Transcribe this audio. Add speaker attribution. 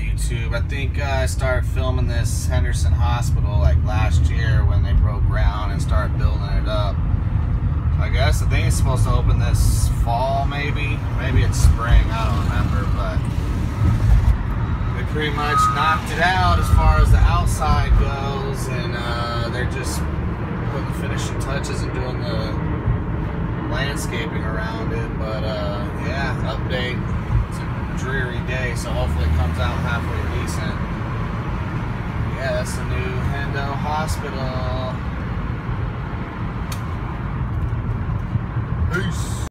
Speaker 1: YouTube. I think I started filming this Henderson hospital like last year when they broke ground and started building it up. I think it's supposed to open this fall, maybe it's spring, I don't remember, but they pretty much knocked it out as far as the outside goes, and they're just putting the finishing touches and doing the landscaping around it. But yeah, update. It's a dreary day, so hopefully it comes out halfway decent. Yeah, that's the new Hendo Hospital.